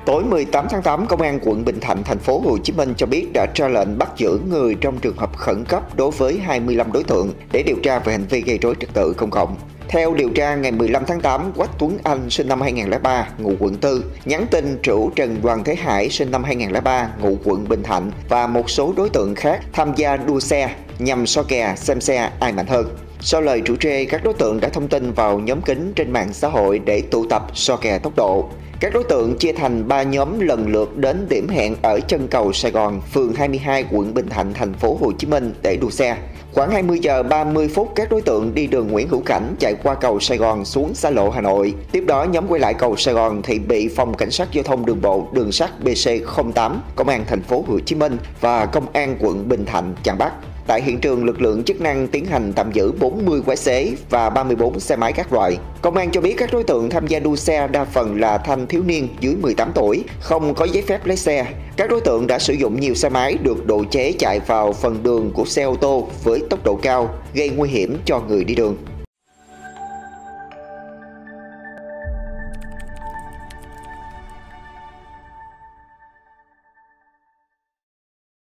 Tối 18 tháng 8, Công an quận Bình Thạnh, thành phố Hồ Chí Minh cho biết đã ra lệnh bắt giữ người trong trường hợp khẩn cấp đối với 25 đối tượng để điều tra về hành vi gây rối trật tự công cộng. Theo điều tra, ngày 15 tháng 8, Quách Tuấn Anh sinh năm 2003, ngụ quận 4, nhắn tin rủ Trần Đoàn Thế Hải sinh năm 2003, ngụ quận Bình Thạnh và một số đối tượng khác tham gia đua xe nhằm so kè xem xe ai mạnh hơn. Sau lời rủ rê, các đối tượng đã thông tin vào nhóm kín trên mạng xã hội để tụ tập so kè tốc độ. Các đối tượng chia thành 3 nhóm lần lượt đến điểm hẹn ở chân cầu Sài Gòn, phường 22, quận Bình Thạnh, thành phố Hồ Chí Minh để đua xe. Khoảng 20 giờ 30 phút, các đối tượng đi đường Nguyễn Hữu Cảnh chạy qua cầu Sài Gòn xuống xa lộ Hà Nội. Tiếp đó, nhóm quay lại cầu Sài Gòn thì bị Phòng Cảnh sát Giao thông Đường bộ Đường sắt BC08, Công an thành phố Hồ Chí Minh và Công an quận Bình Thạnh chặn bắt. Tại hiện trường, lực lượng chức năng tiến hành tạm giữ 40 quái xế và 34 xe máy các loại. Công an cho biết các đối tượng tham gia đua xe đa phần là thanh thiếu niên dưới 18 tuổi, không có giấy phép lái xe. Các đối tượng đã sử dụng nhiều xe máy được độ chế chạy vào phần đường của xe ô tô với tốc độ cao, gây nguy hiểm cho người đi đường.